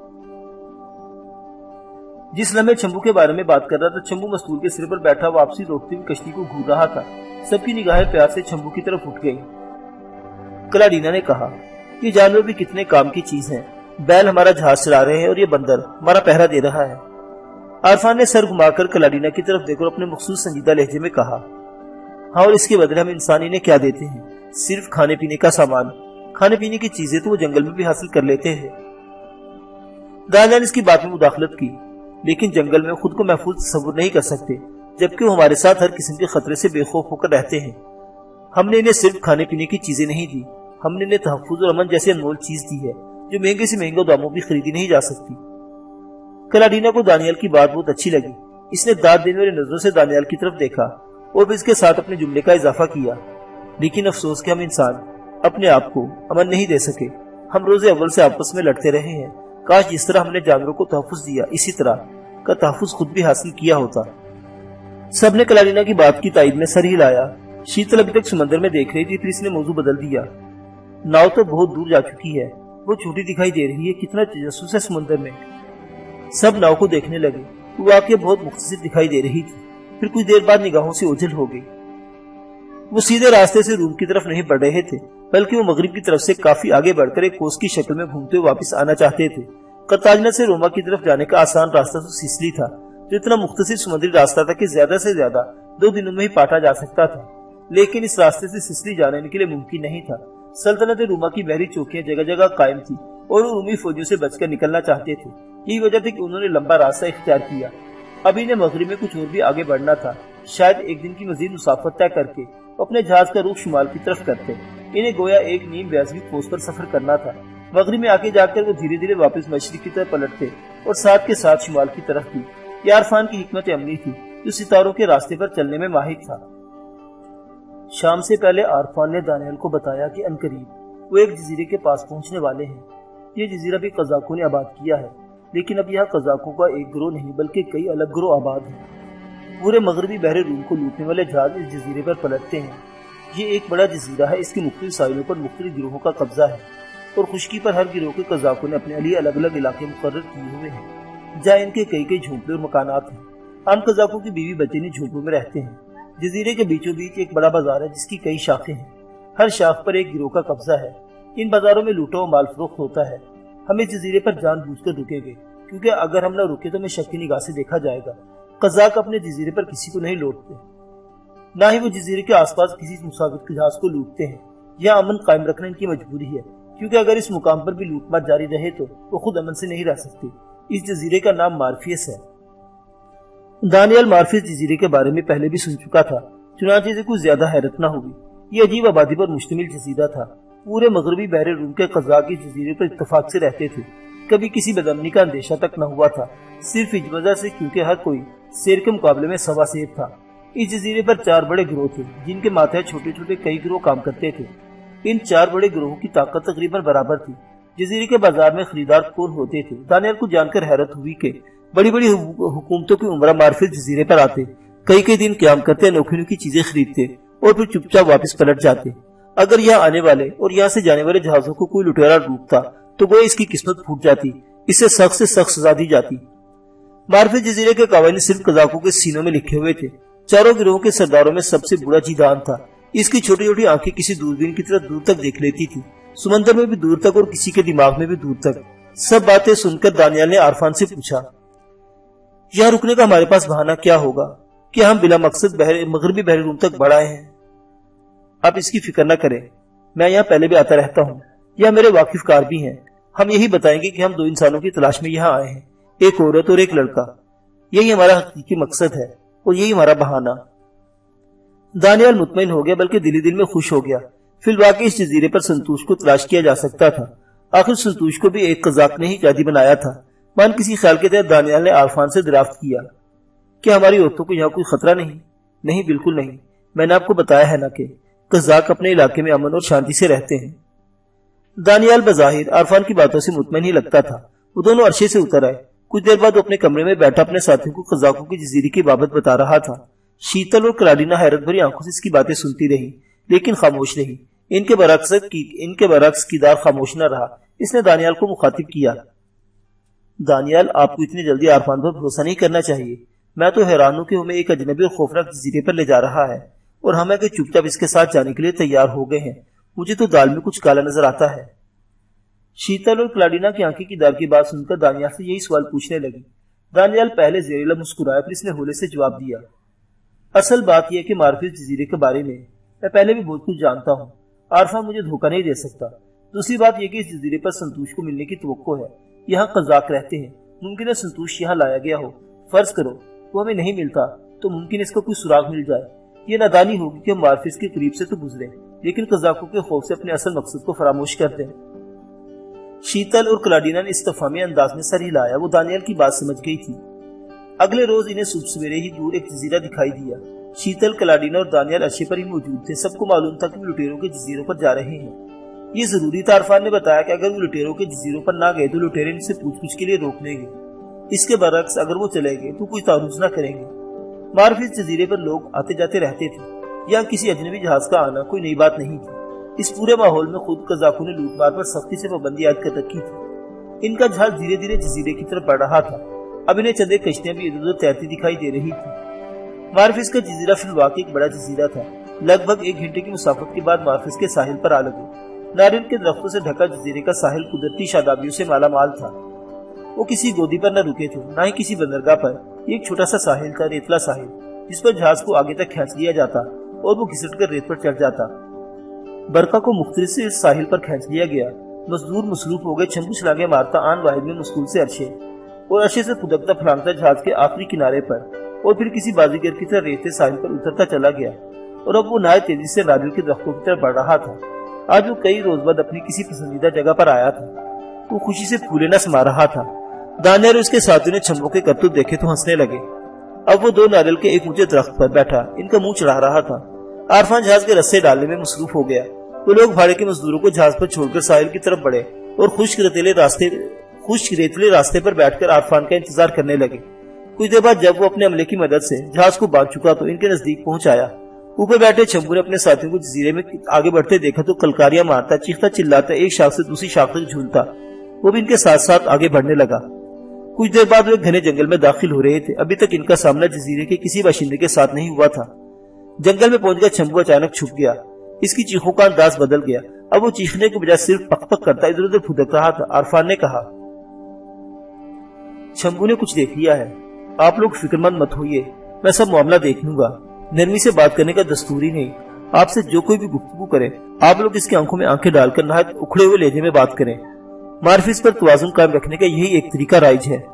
Speaker 1: جس لمحے چھمبو کے بارے میں بات کر رہا تھا، چھمبو مستول کے سر پر بیٹھا واپسی روکتے ہوئے کشتی کو گھور رہا تھا۔ سب کی نگاہیں پیار سے چھمبو کی طرف اٹھ گئی۔ کلاڈینا نے کہا، یہ جانور بھی کتنے کام کی چیز ہیں، بیل ہمارا جہاز چلا رہے ہیں اور یہ بندر ہمارا پہرا دے رہا ہے۔ عرفان نے سر گھما کر کلاڈینا کی طرف دیکھ کر اپنے مخصوص سنجیدہ لہجے میں کہا، ہاں، اور اس کے بدلے ہم انسان انہیں کیا دیتے ہیں؟ صرف کھانے پینے کا سامان۔ کھانے پینے کی چیزیں تو وہ جنگل میں بھی حاصل کر لیتے ہیں۔ دانیال اس کی بات میں مداخلت کی، لیکن جنگل میں خود کو محفوظ تصور نہیں کر سکتے، جبکہ وہ ہمارے ساتھ ہر قسم کے خطرے سے بے خوف ہو کر رہتے ہیں۔ ہم نے انہیں صرف کھانے پینے کی چیزیں نہیں دی، ہم نے انہیں تحفظ اور امن جیسی انمول چیز دی ہے جو مہنگے سے مہنگے داموں بھی خریدی نہیں جا سکتی۔ کلاڈینا کو دانیال کی بات بہت اچھی لگی۔ اس نے داد دینے والی نظروں سے دانیال کی طرف دیکھا اور بھی اس کے ساتھ اپنے جملے کا اضافہ کیا، لیکن افسوس کہ ہم انسان اپنے آپ کو امن نہیں دے سکے۔ ہم روز اول سے آپس میں لڑتے رہے ہیں۔ کاش جس طرح ہم نے جانوروں کو تحفظ دیا، اسی طرح کا تحفظ خود بھی حاصل کیا ہوتا۔ سب نے کلاڈینا کی بات کی تائید میں سر ہلایا۔ شیتل ابھی تک سمندر میں دیکھ رہی تھی، پھر اس نے موضوع بدل دیا۔ ناؤ تو بہت دور جا چکی ہے، وہ چھوٹی دکھائی دے رہی ہے، کتنا تجسس ہے سمندر میں۔ سب ناؤ کو دیکھنے لگے، وہ واقعی بہت مختصر دکھائی دے رہی تھی، پھر کچھ دیر بعد نگاہوں سے اوجھل ہو گئی۔ وہ سیدھے راستے سے روم کی طرف نہیں بڑھ رہے تھے، بلکہ وہ مغرب کی طرف سے کافی آگے بڑھ کر ایک کوس کی شکل میں گھومتے ہوئے واپس آنا چاہتے تھے۔ قرطاجنہ سے روما کی طرف جانے کا آسان راستہ تو سسلی تھا، جو اتنا مختصر سمندری راستہ تھا کہ زیادہ سے زیادہ دو دنوں میں ہی پاٹا جا سکتا تھا، لیکن اس راستے سے سسلی جانے کے لیے ممکن نہیں تھا۔ سلطنت روما کی بحری چوکیاں جگہ جگہ قائم تھی اور وہ رومی فوجیوں سے بچ کر نکلنا چاہتے تھے۔ یہی وجہ تھی کہ انہوں نے لمبا راستہ اختیار کیا۔ اب انہیں مغرب میں کچھ اور بھی آگے بڑھنا تھا، شاید ایک دن کی مزید مسافت طے کر کے اپنے جہاز کا رخ شمال کی طرف کرتے۔ انہیں گویا ایک نیم بیضوی کوس پر سفر کرنا تھا۔ مغرب میں آگے جا کر وہ دھیرے دھیرے واپس مشرق کی طرف پلٹتے اور ساتھ کے ساتھ شمال کی طرف بھی۔ یہ عرفان کی حکمت عملی تھی، جو ستاروں کے راستے پر چلنے میں ماہر تھا۔ شام سے پہلے عرفان نے دانیال کو بتایا کہ عنقریب وہ ایک جزیرے کے پاس پہنچنے والے ہیں۔ یہ جزیرہ بھی قزاقوں نے آباد کیا ہے، لیکن اب یہاں قزاقوں کا ایک گروہ نہیں بلکہ کئی الگ گروہ آباد ہیں۔ پورے مغربی بحر روم کو لوٹنے والے جہاز اس جزیرے پر پلٹتے ہیں۔ یہ ایک بڑا جزیرہ ہے، اس کے مختلف ساحلوں پر مختلف گروہوں کا قبضہ ہے، اور خشکی پر ہر گروہ کے قزاقوں نے اپنے لیے الگ الگ علاقے مقرر کیے ہوئے ہیں، جہاں ان کے کئی کئی جھونپڑے اور مکانات ہیں۔ عام قزاقوں کی بیوی بچے ان جھونپڑوں میں رہتے ہیں۔ جزیرے کے بیچوں بیچ ایک بڑا بازار ہے جس کی کئی شاخیں ہیں، ہر شاخ پر ایک گروہ کا قبضہ ہے۔ ان بازاروں میں لوٹا و مال فروخت ہوتا ہے۔ ہم اس جزیرے پر جان بوجھ کر رکیں گے، کیونکہ اگر ہم نہ رکے تو ہمیں شک کی نگاہ سے دیکھا جائے گا۔ قزاق اپنے جزیرے پر کسی کو نہیں لوٹتے، نہ ہی وہ جزیرے کے آس پاس کسی مسافر جہاز کو لوٹتے ہیں۔ یہاں امن قائم رکھنا ان کی مجبوری ہے، کیونکہ اگر اس مقام پر بھی لوٹ مار جاری رہے تو وہ خود امن سے نہیں رہ سکتے۔ اس جزیرے کا نام مارفیس ہے۔ دانیال مارفیس جزیرے کے بارے میں پہلے بھی سن چکا تھا، چنانچہ اسے کچھ زیادہ حیرت نہ ہوئی۔ یہ عجیب آبادی پر مشتمل جزیرہ تھا۔ پورے مغربی بحر روم کے قزاق اس جزیرے پر اتفاق سے رہتے تھے، کبھی کسی بدامنی کا اندیشہ تک نہ ہوا تھا، صرف اس وجہ سے کیونکہ ہر کوئی شیر کے مقابلے میں سوا شیر تھا۔ اس جزیرے پر چار بڑے گروہ تھے، جن کے ماتحت چھوٹے چھوٹے کئی گروہ کام کرتے تھے۔ ان چار بڑے گروہوں کی طاقت تقریباً برابر تھی۔ جزیرے کے بازار میں خریدار کور ہوتے تھے۔ دانیال کو جان کر حیرت ہوئی کہ بڑی بڑی حکومتوں کے عمرہ مارفیس جزیرے پر آتے، کئی کئی دن قیام کرتے، انوکھی انوکھی چیزیں خریدتے اور پھر چپ چاپ واپس پلٹ جاتے۔ اگر یہاں آنے والے اور یہاں سے جانے والے جہازوں کو کوئی لٹیرا روکتا تو وہ اس کی قسمت پھوٹ جاتی، اسے سخت سے سخت سزا دی جاتی۔ مارفیس جزیرے کے قوانین صرف قزاقوں کے سینوں میں لکھے ہوئے تھے۔ چاروں گروہوں کے سرداروں میں سب سے بڑا جیدان تھا۔ اس کی چھوٹی چھوٹی آنکھیں کسی دوربین کی طرح دور تک دیکھ لیتی تھی، سمندر میں بھی دور تک اور کسی کے دماغ میں بھی دور تک۔ سب باتیں سن کر دانیال نے عرفان سے پوچھا، یہاں رکنے کا ہمارے پاس بہانہ کیا ہوگا؟ کیا ہم بلا مقصد بحر مغربی بحر روم تک بڑھ آئے ہیں؟ آپ اس کی فکر نہ کریں، میں یہاں پہلے بھی آتا رہتا ہوں، یہ میرے واقف کار بھی ہیں۔ ہم یہی بتائیں گے کہ ہم دو انسانوں کی تلاش میں یہاں آئے ہیں، ایک عورت اور ایک لڑکا۔ یہی ہمارا حقیقی مقصد ہے اور یہی ہمارا بہانہ۔ دانیال مطمئن ہو گیا، بلکہ دلی دل میں خوش ہو گیا۔ فی الواقع اس جزیرے پر سنتوش کو تلاش کیا جا سکتا تھا۔ آخر سنتوش کو بھی ایک قزاق نے ہی قیدی بنایا تھا۔ من کسی خیال کے تحت دانیال نے عرفان سے دریافت کیا، کیا ہماری عورتوں کو یہاں کوئی خطرہ نہیں؟ نہیں، بالکل نہیں۔ میں نے آپ کو بتایا ہے نا کہ قزاق اپنے علاقے میں امن اور شانتی سے رہتے ہیں۔ دانیال بظاہر عرفان کی باتوں سے مطمئن ہی لگتا تھا۔ وہ دونوں عرشے سے اتر آئے۔ کچھ دیر بعد وہ اپنے کمرے میں بیٹھا اپنے ساتھیوں کو قزاقوں کی جزیرے کی بابت بتا رہا تھا۔ شیتل اور کلاڈینا حیرت بھری آنکھوں سے اس کی باتیں سنتی رہی لیکن خاموش رہی۔ ان کے برعکس کی ان کے برعکس کیدار خاموش نہ رہا۔ اس نے دانیال کو مخاطب کیا، دانیال آپ کو اتنی جلدی عرفان پر بھروسہ نہیں کرنا چاہیے۔ میں تو حیران ہوں کہ ہمیں ایک اجنبی اور خوفناک جزیرے پر لے جا رہا ہے اور ہم کہ چپ چاپ اس کے ساتھ جانے کے لیے تیار ہو گئے ہیں۔ مجھے تو دال میں کچھ کالا نظر آتا ہے۔ شیتل اور کلاڈینا کی آنکھیں کی دار کی بات سن کر دانیال سے یہی سوال پوچھنے لگی۔ دانیال پہلے زہریلا مسکرایا، پھر اس نے ہولے سے جواب دیا، اصل بات یہ کہ معرفی جزیرے کے بارے میں میں پہلے بھی بہت کچھ جانتا ہوں۔ عرفان مجھے دھوکہ نہیں دے سکتا۔ دوسری بات یہ کہ اس جزیرے پر سنتوش کو ملنے کی توقع ہے۔ یہاں قزاق رہتے ہیں، ممکن ہے سنتوش یہاں لایا گیا ہو۔ فرض کرو وہ ہمیں نہیں ملتا تو ممکن اس کا کوئی سراغ مل جائے۔ یہ نادانی ہوگی کہ ہم معرفی کے قریب سے تو گزرے لیکن قزاقوں کے خوف سے اپنے اصل مقصد کو فراموش کر دیں۔ شیتل اور کلاڈینا نے استفہامی انداز میں سر ہلایا۔ وہ دانیال کی بات سمجھ گئی تھی۔ اگلے روز انہیں صبح سویرے ہی دور ایک جزیرہ دکھائی دیا۔ شیتل، کلاڈینا اور دانیال عرشے پر ہی موجود تھے۔ سب کو معلوم تھا کہ وہ لٹیروں کے جزیروں پر جا رہے ہیں۔ یہ ضروری تھا۔ عرفان نے بتایا کہ اگر وہ لٹیروں کے جزیروں پر نہ گئے تو لٹیرے ان سے پوچھ پوچھ کے لیے روک لیں گے۔ اس کے برعکس اگر وہ چلے گئے تو کوئی تعرض نہ کریں گے۔ معرفی جزیرے پر لوگ آتے جاتے رہتے تھے۔ یہاں کسی اجنبی جہاز کا آنا کوئی نئی بات نہیں تھی۔ اس پورے ماحول میں خود قزاقوں نے لوٹ مار پر سختی سے پابندی عائد کر رکھی تھی۔ ان کا جہاز دھیرے دھیرے جزیرے کی طرف بڑھ رہا تھا۔ اب انہیں چندے کشتیاں بھی ادھر ادھر تیرتی دکھائی دے رہی تھی۔ مارفس کا جزیرہ فی الواقع ایک بڑا جزیرہ تھا۔ لگ بھگ ایک گھنٹے کی مسافت کے بعد مارفس کے ساحل پر آ لگے۔ ناریل کے درختوں سے ڈھکا جزیرے کا ساحل قدرتی شادابیوں سے مالا مال تھا۔ وہ کسی گودی پر نہ رکے تھے، نہ ہی کسی بندرگاہ پر۔ یہ ایک چھوٹا سا ساحل تھا، ریتلا ساحل، جس پر جہاز کو آگے تک کھینچ لیا جاتا اور وہ گھسٹ کر ریت پر چڑھ جاتا۔ برقع کو مختلف سے اس ساحل پر کھینچ لیا گیا۔ مزدور مصروف ہو گئے، چھنگو چھلانگیں مارتا آن واحد میں مشغول سے عرشے اور عرشے سے پھدکتا پھلانگتا جہاز کے آخری کنارے پر اور پھر کسی بازیگر کی طرح ریتے ساحل پر اترتا چلا گیا۔ اور اب وہ نہایت تیزی سے ناریل کے درختوں کی طرف بڑھ رہا تھا۔ آج وہ کئی روز بعد اپنی کسی پسندیدہ جگہ پر آیا تھا۔ وہ خوشی سے پھولے نہ سما رہا تھا۔ دانیال اور اس کے ساتھیوں نے چھمبو کے کرتوت دیکھے تو ہنسنے لگے۔ اب وہ دو ناریل کے ایک اونچے درخت پر بیٹھا ان کا منہ چڑھا رہا تھا۔ عرفان جہاز کے رسے ڈالنے میں مصروف ہو گیا۔ وہ لوگ بھاڑے کے مزدوروں کو جہاز پر چھوڑ کر ساحل کی طرف بڑھے اور خشک ریتلے راستے خشک ریتلے راستے پر بیٹھ کر عرفان کا انتظار کرنے لگے۔ کچھ دیر بعد جب وہ اپنے عملے کی مدد سے جہاز کو باندھ چکا تو ان کے نزدیک پہنچ آیا۔ اوپر بیٹھے چھمبو نے اپنے ساتھیوں کو جزیرے میں آگے بڑھتے دیکھا تو کلکاریاں مارتا، چیختا چلاتا ایک شاخ سے دوسری شاخ تک جھولتا وہ بھی ان کے ساتھ ساتھ آگے بڑھنے لگا۔ کچھ دیر بعد وہ گھنے جنگل میں داخل ہو رہے تھے۔ ابھی تک ان کا سامنا جزیرے کے کسی باشندے کے ساتھ نہیں ہوا تھا۔ جنگل میں پہنچ کر چھمبو اچانک چھپ گیا۔ اس کی چیخوں کا انداز بدل گیا۔ اب وہ چیخنے کے بجائے صرف پک پک کرتا ادھر ادھر پھدک رہا تھا۔ عرفان نے کہا، چھمبو نے کچھ دیکھ لیا ہے، آپ لوگ فکر مند مت ہوئیے، میں سب معاملہ دیکھ لوں گا۔ نرمی سے بات کرنے کا دستور ہی نہیں، آپ سے جو کوئی بھی گفتگو کرے آپ لوگ اس کی آنکھوں میں آنکھیں ڈال کر نہایت اکھڑے ہوئے لہجے میں بات کریں۔ معرفت پر توازن قائم رکھنے کا یہی ایک طریقہ رائج ہے۔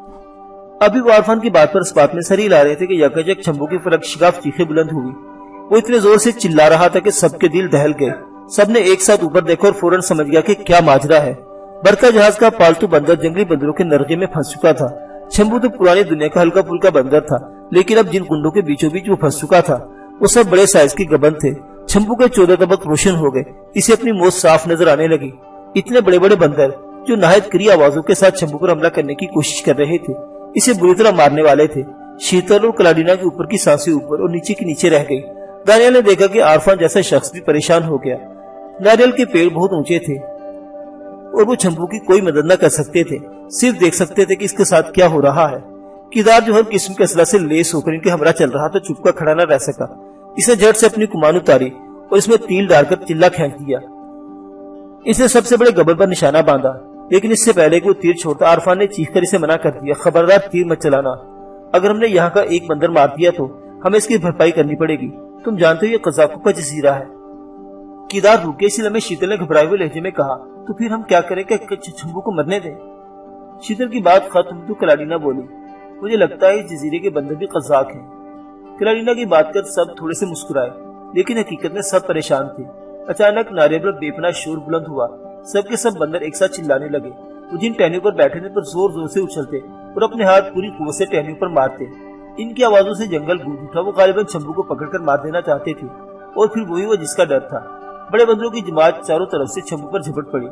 Speaker 1: ابھی وہ عرفان کی بات پر اس بات میں سر ہی لا رہے تھے کہ یکاجک چھمبو کی فلک شگاف چیخیں بلند ہوئی۔ وہ اتنے زور سے چلا رہا تھا کہ سب کے دل دہل گئے۔ سب نے ایک ساتھ اوپر دیکھا اور فوراً سمجھ گیا کہ کیا ماجرا ہے۔ برقع جہاز کا پالتو بندر جنگلی بندروں کے نرغے میں پھنس چکا تھا۔ چھمبو تو پرانی دنیا کا ہلکا پھلکا بندر تھا، لیکن اب جن کنڈوں کے بیچوں بیچ وہ پھنس چکا تھا وہ سب بڑے سائز کے گبن تھے۔ چھمبو کے چودہ طبق روشن ہو گئے، اسے اپنی موت صاف نظر آنے لگی۔ اتنے بڑے بڑے بندر جو نہایت کری آوازوں کے ساتھ چھمبو پر حملہ کرنے کی کوشش کر رہے تھے، اسے بری طرح مارنے والے تھے۔ شیتل اور کلاڈینا کے اوپر کی سانسیں اوپر اور نیچے کی نیچے رہ گئی۔ دانیال نے دیکھا کہ عرفان جیسا شخص بھی پریشان ہو گیا۔ ناریل کے پیڑ بہت اونچے تھے اور وہ چھمبو کی کوئی مدد نہ کر سکتے تھے، صرف دیکھ سکتے تھے کہ اس کے ساتھ کیا ہو رہا ہے۔ کیدار جو ہر قسم کے اسلحہ سے لیس ہو کر ان کے ہمراہ چل رہا تو چپ کر کھڑا نہ رہ سکا۔ اس نے جھٹ سے اپنی کمان اتاری اور اس میں تیل ڈال کر چلا کھینچ دیا۔ اس نے سب سے بڑے گبر پر نشانہ باندھا، لیکن اس سے پہلے کہ وہ تیر چھوڑتا عرفان نے چیخ کر اسے منع کر دیا، خبردار تیر مت چلانا، اگر ہم نے یہاں کا ایک بندر مار دیا تو ہمیں اس کی بھرپائی کرنی پڑے گی، تم جانتے ہو یہ قزاقوں کا جزیرہ ہے۔ کیدار رک گئے، اسی لمحے شیتل نے گھبرائے ہوئے لہجے میں کہا، تو پھر ہم کیا کریں کہ چھمبو کو مرنے دیں؟ شیتل کی بات ختم تو کلاڈینا بولی، مجھے لگتا ہے اس جزیرے کے بندر بھی قزاق ہیں۔ کلاڈینا کی بات کر سب تھوڑے سے مسکرائے، لیکن حقیقت میں سب پریشان تھے۔ اچانک ناریل پر بے پناہ شور بلند ہوا، سب کے سب بندر ایک ساتھ چلانے لگے۔ وہ جن ٹہنیوں پر بیٹھے تھے پر زور زور سے اچھلتے اور اپنے ہاتھ پوری قوت سے ٹہنیوں پر مارتے۔ ان کی آوازوں سے جنگل گونج اٹھا۔ وہ غالباً چھمبو کو پکڑ کر مار دینا چاہتے تھے اور پھر وہی وہ جس کا ڈر تھا۔ بڑے بندروں کی جماعت چاروں طرف سے چھمبو پر جھپٹ پڑی۔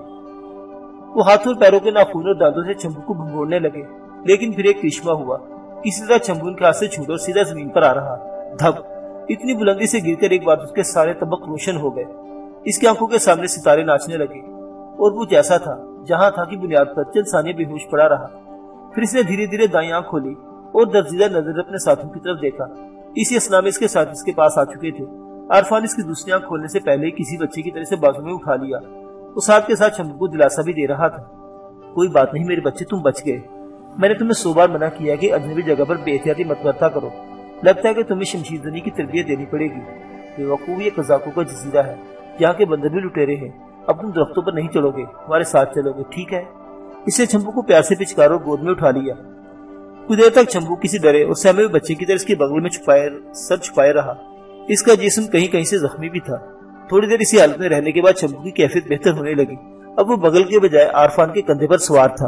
Speaker 1: وہ ہاتھوں اور پیروں کے ناخنوں اور دانتوں سے چھمبو کو بھگوڑنے لگے، لیکن پھر ایک کرشمہ ہوا۔ کسی طرح چھمبو ان کے ہاتھ سے چھوٹا اور سیدھا زمین پر آ رہا۔ دھب اتنی بلندی سے گر کر ایک بار اس کے سارے طبق روشن ہو گئے۔ اس کی آنکھوں کے سامنے ستارے ناچنے لگے اور وہ جیسا تھا جہاں تھا کی بنیاد پر چند ثانیے بے ہوش پڑا رہا۔ پھر اس نے دھیرے دھیرے دائیں آنکھ کھولی اور درزیدہ نظر اپنے ساتھیوں کی طرف دیکھا۔ اسی اسنا میں اس کے ساتھ اس کے پاس آ چکے تھے۔ عرفان اس کی دوسری آنکھ کھولنے سے پہلے کسی بچے کی طرح سے بازو میں اٹھا لیا۔ اس ہاتھ کے ساتھ شمبو کو دلاسا بھی دے رہا تھا۔ کوئی بات نہیں میرے بچے، تم بچ گئے۔ میں نے تمہیں سو بار منع کیا کہ اجنبی جگہ پر بے احتیاطی مت برتا کرو۔ لگتا ہے کہ تمہیں شمشیر زنی کی تربیت دینی پڑے گی۔ بے وقوف، یہ قزاقوں کا جزیرہ ہے، یہاں کے بندر بھی لٹیرے ہیں۔ اب تم درختوں پر نہیں چلو گے، ہمارے ساتھ چلو گے، ٹھیک ہے؟ اسے چمبو کو پیار سے پچکار اور گود میں اٹھا لیا۔ کچھ دیر تک چمبو کسی ڈرے اور سہمے ہوئے بچے کی طرح اس کے بغل میں چھپائے سر چھپائے رہا۔ اس کا جسم کہیں کہیں سے زخمی بھی تھا۔ تھوڑی دیر اسی حالت میں رہنے کے بعد چمبو کی کیفیت بہتر ہونے لگی۔ اب وہ بغل کے بجائے عرفان کے کندھے پر سوار تھا۔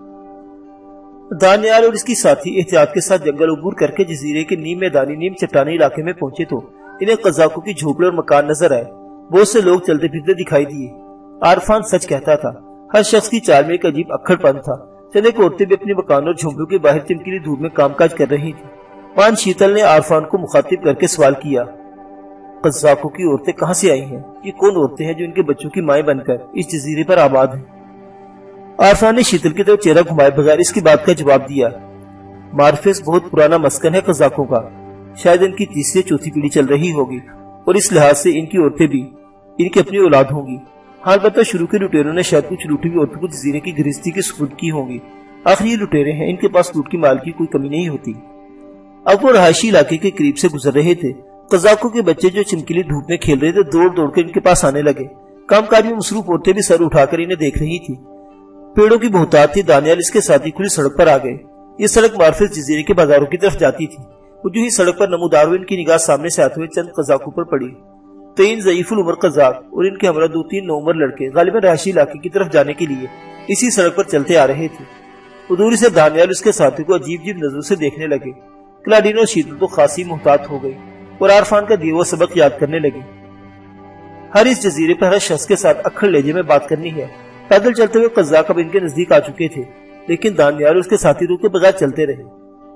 Speaker 1: دانیال اور اس کی ساتھی احتیاط کے ساتھ جنگل عبور کر کے جزیرے کے نیم میدانی نیم چٹانی علاقے میں پہنچے تو انہیں قزاقوں کی جھوپڑے اور مکان نظر آئے۔ بہت سے لوگ چلتے پھرتے دکھائی دیے۔ عرفان سچ کہتا تھا، ہر شخص کی چال میں ایک عجیب اکھڑ پن تھا۔ چند ایک عورتیں بھی اپنی مکانوں اور جھونپڑوں کے باہر چمکیلی دھوپ میں کام کاج کر رہی تھی۔ مان شیتل نے عرفان کو مخاطب کر کے سوال کیا، قزاقوں کی عورتیں کہاں سے آئی ہیں؟ یہ کون عورتیں ہیں جو ان کے بچوں کی مائیں بن کر اس جزیرے پر آباد ہیں؟ عرفان نے شیتل کی طرف چہرہ گھمائے بغیر اس کی بات کا جواب دیا، مارفیس بہت پرانا مسکن ہے قزاقوں کا، شاید ان کی تیسری چوتھی پیڑھی چل رہی ہوگی، اور اس لحاظ سے ان کی عورتیں بھی ان کی اپنی اولاد ہوں گی۔ ہاں البتہ شروع کے لٹیروں نے شاید کچھ لوٹی ہوئی عورتوں کو جزیرے کی گرہستی کے سپرد کی ہوں گی۔ آخر یہ لٹیرے ہیں، ان کے پاس لوٹ کی مال کی کوئی کمی نہیں ہوتی۔ اب وہ رہائشی علاقے کے قریب سے گزر رہے تھے۔ قزاقوں کے بچے جو چمکیلی دھوپ میں کھیل رہے تھے دوڑ دوڑ کر ان کے پاس آنے لگے۔ کام کاج میں مصروف عورتیں بھی سر اٹھا کر انہیں دیکھ رہی تھی۔ پیڑوں کی بہتات تھی۔ دانیال اس کے ساتھی کھلی سڑک پر آ گئے۔ یہ سڑک مارفیس جزیرے کے بازاروں کی طرف جاتی تھی۔ وہ جو ہی سڑک پر نمودار ہوئے ان کی نگاہ سامنے سے آتے ہوئے چند قزاقوں پر پڑی۔ تین ضعیف العمر قزاق اور ان کے ہمراہ دو تین نوعمر لڑکے غالباً رہائشی علاقے کی طرف جانے کے لیے اسی سڑک پر چلتے آ رہے تھے۔ ادوری سے دانیال اس کے ساتھی کو عجیب عجیب نظروں سے دیکھنے لگے۔ کلاڈینو اور شیتل تو خاصی محتاط ہو گئی اور عرفان کا دیا ہوا سبق یاد کرنے لگی۔ ہر اس جزیرے پر ہر شخص کے ساتھ اکھڑ لہجے میں بات کرنی ہے۔ پیدل چلتے ہوئے قزاق اب ان کے نزدیک آ چکے تھے، لیکن دانیال اور اس کے ساتھی روکے بغیر چلتے رہے،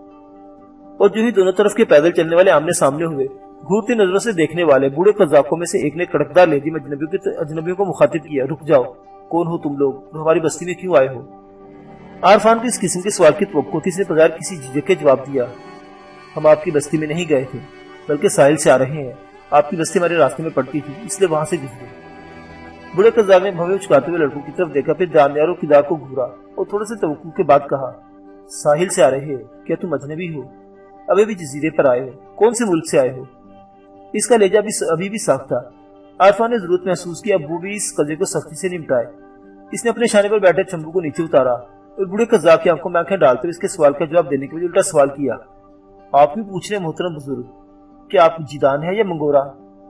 Speaker 1: اور جو ہی دونوں طرف کے پیدل چلنے والے آمنے سامنے ہوئے، گھورتی نظروں سے دیکھنے والے بوڑھے قزاقوں میں سے ایک نے کڑکدار لہجے میں اجنبیوں کے اجنبیوں کو مخاطب کیا، رک جاؤ، کون ہو تم لوگ اور ہماری بستی میں کیوں آئے ہو؟ عرفان کو اس قسم کے سوال کی توقع تھی، اس نے بغیر کسی جھجک کے جواب دیا، ہم آپ کی بستی میں نہیں گئے تھے بلکہ ساحل سے آ رہے ہیں، آپ کی بستی ہمارے راستے میں پڑتی تھی اس لیے وہاں سے گزرے۔ بڑے قزاق نے بھویں اچکاتے ہوئے لڑکوں کی طرف دیکھا، پھر دانیال اور کدار کو گھورا اور تھوڑے سے توقع کے بعد کہا، ساحل سے آ رہے ہو؟ کیا تم اجنبی ہو؟ ابھی بھی جزیرے پر آئے ہو؟ کون سے ملک سے آئے ہو؟ اس کا لہجہ بھی ابھی بھی صاف تھا۔ عرفان نے ضرورت محسوس کی اب وہ بھی اس قضیے کو سختی سے نمٹائے۔ اس نے اپنے شانے پر بیٹھے چمبو کو نیچے اتارا اور بڑے قزاق کی آنکھوں میں آنکھیں ڈالتے ہوئے اس کے سوال کا جواب دینے کے لیے الٹا سوال کیا، آپ بھی پوچھ رہے محترم بزرگ، کیا آپ جیدان ہے یا منگورا؟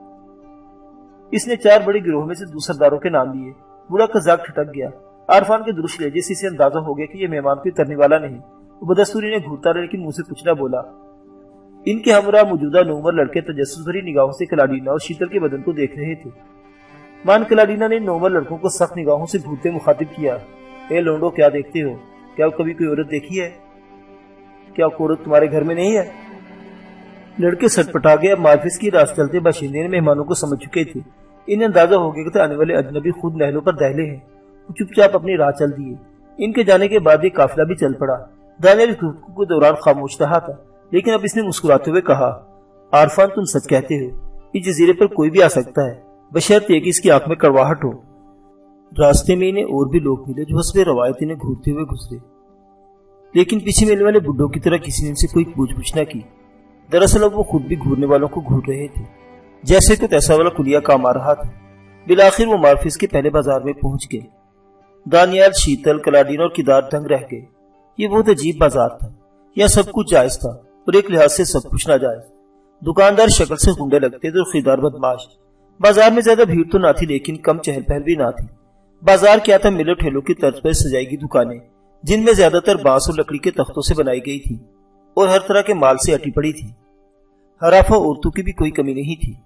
Speaker 1: اس نے چار بڑے گروہ میں سے دو سرداروں کے نام لیے۔ بڑا قزاق ٹھٹک گیا۔ عرفان کے درست لہجے سے اسے اندازہ ہو گیا کہ یہ مہمان کوئی ترنے والا نہیں۔ وہ بدستور انہیں گھورتا رہا لیکن منہ سے کچھ نہ بولا۔ ان کے ہمراہ موجودہ نوعمر لڑکے تجسس بھری نگاہوں سے کلاڈینا اور شیتل کے بدن کو دیکھ رہے تھے۔ مان کلاڈینا نے نوعمر لڑکوں کو سخت نگاہوں سے گھورتے مخاطب کیا، اے لونڈو، کیا دیکھتے ہو؟ کیا کبھی کوئی عورت دیکھی ہے؟ کیا عورت تمہارے گھر میں نہیں ہے؟ لڑکے سٹ پٹا گئے۔ اب مارفیس کی راست چلتے باشندے مہمانوں کو سمجھ چکے تھے۔ انہیں اندازہ ہو گیا کہ آنے والے اجنبی خود نہلوں پر دہلے ہیں۔ وہ چپ چاپ اپنی راہ چل دیے۔ ان کے جانے کے بعد ایک قافلہ بھی چل پڑا۔ دانیال اس گفتگو کے دوران خاموش رہا تھا، لیکن اب اس نے مسکراتے ہوئے کہا، عرفان تم سچ کہتے ہو، اس جزیرے پر کوئی بھی آ سکتا ہے بشرط کہ اس کی آنکھ میں کڑواہٹ ہو۔ راستے میں انہیں اور بھی لوگ ملے جو حسب روایت انہیں گھورتے ہوئے گزرے، لیکن پیچھے ملنے والے بڈھوں کی طرح کسی نے ان سے کوئی پوچھ گچھ نہ کی۔ دراصل اب وہ خود بھی گھورنے والوں کو گھور رہے تھے، جیسے کہ تیسا والا کلیا کام آ رہا تھا۔ بالآخر وہ مارفیس کے پہلے بازار میں پہنچ گئے۔ دانیال، شیتل، کلاڈینا اور کدار دنگ رہ گئے۔ یہ بہت عجیب بازار تھا۔ یہاں سب کچھ جائز تھا اور ایک لحاظ سے سب کچھ ناجائز۔ دکاندار شکل سے گنڈے لگتے تھے اور خریدار بدماش۔ بازار میں زیادہ بھیڑ تو نہ تھی، لیکن کم چہل پہل بھی نہ تھی۔ بازار کیا تھا، ملوں ٹھیلوں کی طرز پر سجائی گئی دکانیں، جن میں زیادہ تر بانس اور لکڑی کے تختوں سے بنائی گئی تھی اور ہر طرح کے مال سے اٹی پڑی تھی۔ ہرافہ عورتوں کی بھی کوئی کمی نہیں تھی،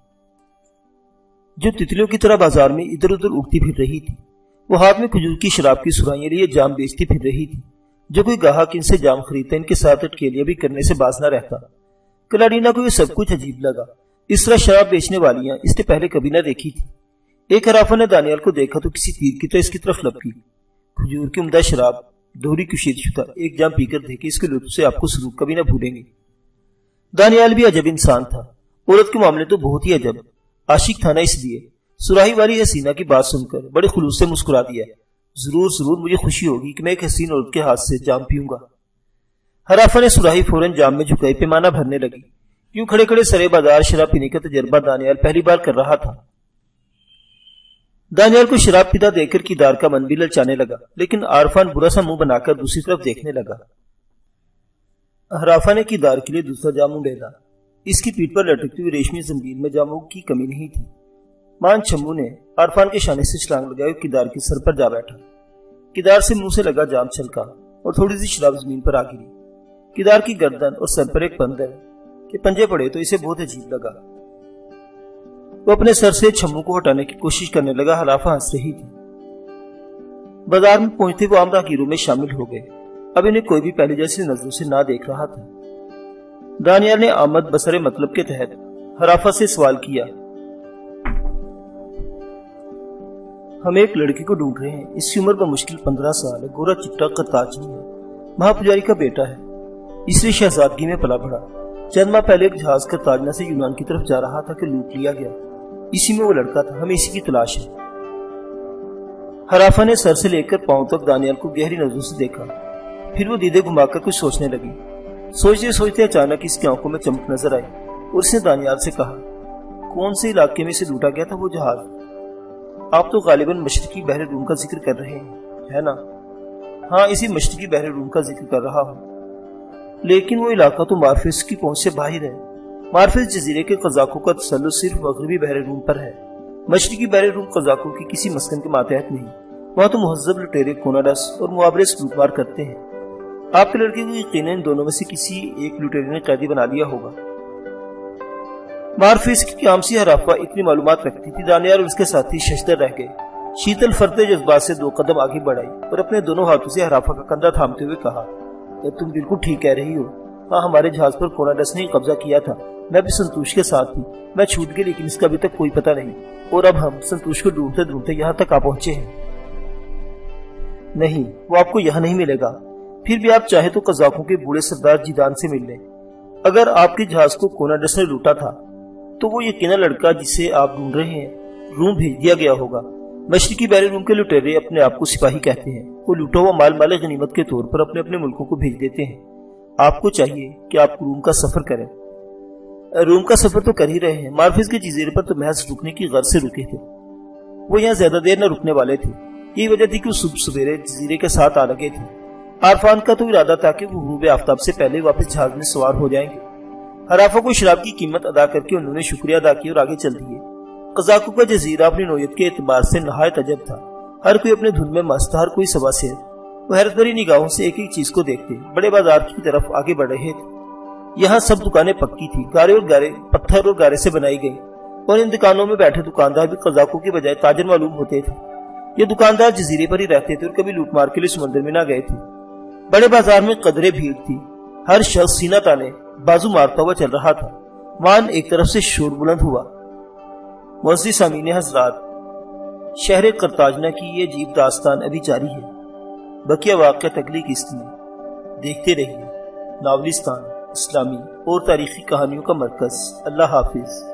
Speaker 1: جو تتلیوں کی طرح بازار میں ادھر ادھر اڑتی پھر رہی تھی۔ وہ ہاتھ میں کھجور کی شراب کی سرائیاں لیے جام بیچتی پھر رہی تھی۔ جو کوئی گاہک ان سے جام خریدتا ان کے ساتھ اٹکیلیاں بھی کرنے سے باز نہ رہتا۔ کلاڈینا کو یہ سب کچھ عجیب لگا۔ اس طرح شراب بیچنے والیاں اس نے پہلے کبھی نہ دیکھی تھی۔ ایک حرافہ نے دانیال کو دیکھا تو کسی تیر کی طرح اس کی طرف لپکی۔ کھجور کی عمدہ شراب دوہری کشید شدہ ایک جام پی کر دیکھے، اس کے لطف سے آپ کو سرور کبھی نہ بھولیں گے۔ دانیال بھی عجب انسان تھا، عورت کے معاملے تو بہت ہی عجب۔ عاشق تھا نا، اس لیے سراہی والی حسینہ کی بات سن کر بڑے خلوص سے مسکرا دیا۔ ضرور ضرور مجھے خوشی ہوگی کہ میں ایک حسین عورت کے ہاتھ سے جام پیوں گا۔ حرافہ نے سراہی فوراً جام میں جھکائی، پیمانہ بھرنے لگی۔ یوں کھڑے کھڑے سرے بازار شراب پینے کا تجربہ دانیال پہلی بار کر رہا تھا۔ دانیال کو شراب پیتا دیکھ کر کیدار کا من بھی للچانے لگا، لیکن عارفان برا سا منہ بنا کر دوسری طرف دیکھنے لگا۔ حرافہ نے کیدار کے لیے دوسرا جام اونڈیلا۔ اس کی پیٹھ پر لٹکتی ہوئی ریشمی زنجیر میں جاموں کی کمی نہیں تھی۔ مان چھمو نے عارفان کے شانے سے چھلانگ لگائی، کیدار کے سر پر جا بیٹھا۔ کیدار سے منہ سے لگا جام چھلکا اور تھوڑی سی شراب زمین پر آ گری۔ کیدار کی گردن اور سر پر ایک بندر کے پنجے پڑے تو اسے بہت عجیب لگا۔ وہ اپنے سر سے چھمو کو ہٹانے کی کوشش کرنے لگا۔ حرافہ ہنس رہی تھی۔ بازار میں پہنچتے وہ عام راہگیروں میں شامل ہو گئے۔ اب انہیں کوئی بھی پہلے جیسی نظروں سے نہ دیکھ رہا تھا۔ دانیال نے آمد بسر مطلب کے تحت حرافہ سے سوال کیا، ہم ایک لڑکی کو ڈھونڈ رہے ہیں، اس کی عمر بمشکل پندرہ سال ہے، گورا چٹا قرطاجنی ہے، مہاپجاری کا بیٹا ہے، اس لیے شہزادگی میں پلا بڑھا۔ چند ماہ پہلے ایک جہاز قرطاجنہ سے یونان کی طرف جا رہا تھا کہ لوٹ لیا گیا، اسی میں وہ لڑکا تھا، ہمیں اسی کی تلاش ہے۔ حرافہ نے سر سے لے کر پاؤں تک دانیال کو گہری نظروں سے دیکھا، پھر وہ دیدے گھما کر کچھ سوچنے لگی۔ سوچتے سوچتے اچانک اس کی آنکھوں میں چمک نظر آئی اور اس نے دانیال سے کہا، کون سے علاقے میں سے لوٹا گیا تھا وہ جہاز؟ آپ تو غالباً مشرقی بحر روم کا ذکر کر رہے ہیں، ہے نا؟ ہاں، اسی مشرقی بحر روم کا ذکر کر رہا ہوں، لیکن وہ علاقہ تو مارفس کی پہنچ سے باہر ہے۔ مارفس جزیرے کے قزاقوں کا تسلط صرف مغربی بحر روم پر ہے، مشرقی بحر روم قزاقوں کی کسی مسکن کے ماتحت نہیں۔ وہاں تو مہذب لٹیرے کوناڈس اور معابرے لوٹ مار کرتے ہیں۔ آپ کے لڑکے کو یقیناً ان دونوں میں سے کسی ایک لٹیرے نے قیدی بنا لیا ہوگا۔ مارفس کی قیامسی حرافہ اتنی معلومات رکھتی تھی، دانیال اور اس کے ساتھی ششدر رہ گئے۔ شیتل فرتے جذبات سے دو قدم آگے بڑھائی اور اپنے دونوں ہاتھوں سے حرافہ کا کندھا تھامتے ہوئے کہا، تم بالکل ٹھیک کہہ رہی ہو، ہاں ہمارے جہاز پر کوناڈس نے قبضہ کیا تھا، میں بھی سنتوش کے ساتھ تھی، میں چھوٹ گئی لیکن اس کا ابھی تک کوئی پتہ نہیں، اور اب ہم سنتوش کو ڈھونڈتے ڈھونڈتے یہاں تک آ پہنچے ہیں۔ نہیں، وہ آپ کو یہاں نہیں ملے گا، پھر بھی آپ چاہے تو قزاقوں کے بوڑھے سردار جیدان سے مل لیں۔ اگر آپ کے جہاز کو کوناڈس نے لوٹا تھا تو وہ یقینا لڑکا جسے آپ ڈھونڈ رہے ہیں روم بھیج دیا گیا ہوگا۔ مشرقی بحر روم کے لٹیرے اپنے آپ کو سپاہی کہتے ہیں، وہ لوٹا ہوا مال مال غنیمت کے طور پر اپنے اپنے ملکوں کو بھیج دیتے ہیں۔ آپ کو چاہیے کہ آپ روم کا سفر کریں۔ روم کا سفر تو کر ہی رہے ہیں، مارفس کے جزیرے پر تو محض رکنے کی غرض سے رکے تھے، وہ یہاں زیادہ دیر نہ رکنے والے تھے، یہی وجہ تھی کہ وہ صبح سویرے جزیرے کے ساتھ آ لگے تھے۔ عارفان کا تو ارادہ تھا کہ وہ غروب آفتاب سے پہلے واپس جہاز میں سوار ہو جائیں گے۔ حرافہ کو شراب کی قیمت ادا کر کے انہوں نے شکریہ ادا کیا اور آگے چل دیے۔ قزاقوں کا جزیرہ اپنی نوعیت کے اعتبار سے نہایت عجب تھا، ہر کوئی اپنے دھن میں مست، ہر کوئی سوا سے وہ حیرت بھری نگاہوں سے ایک ایک چیز کو دیکھتے بڑے بازار کی طرف آگے بڑھ رہے تھے۔ یہاں سب دکانیں پکی تھی، گارے اور گارے پتھر اور گارے سے بنائی گئی، اور ان دکانوں میں بیٹھے دکاندار بھی قزاقوں کی بجائے تاجر معلوم ہوتے تھے۔ یہ دکاندار جزیرے پر ہی رہتے تھے اور کبھی لوٹ مار کے لیے سمندر میں نہ گئے تھے۔ بڑے بازار میں قدرے بھیڑ تھی، ہر شخص سینہ تانے بازو مارتا ہوا چل رہا تھا۔ وان ایک طرف سے شور بلند ہوا۔ معزز سامعین حضرات، شہر قرطاجنہ کی یہ عجیب داستان ابھی جاری ہے، بقیہ واقعات اگلی قسط میں۔ دیکھتے رہیے ناولستان، اسلامی اور تاریخی کہانیوں کا مرکز۔ اللہ حافظ۔